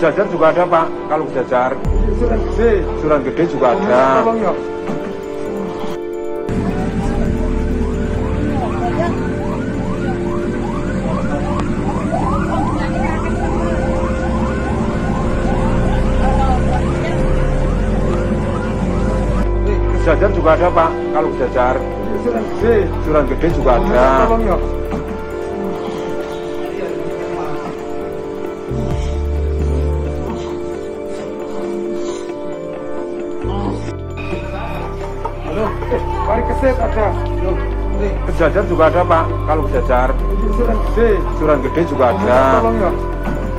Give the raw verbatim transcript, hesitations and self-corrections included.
Sejajar juga ada Pak, kalau sejajar. Suran gede. Suran gede juga ada. Tolong ya. Sejajar juga ada Pak, kalau sejajar. Suran gede. Suran gede juga ada. Tolong ya. Halo, eh, mari keset ada. Loh, nih. Sejajar juga ada Pak, kalau sejajar. Suran gede. Suran gede juga ada. Tolong ya.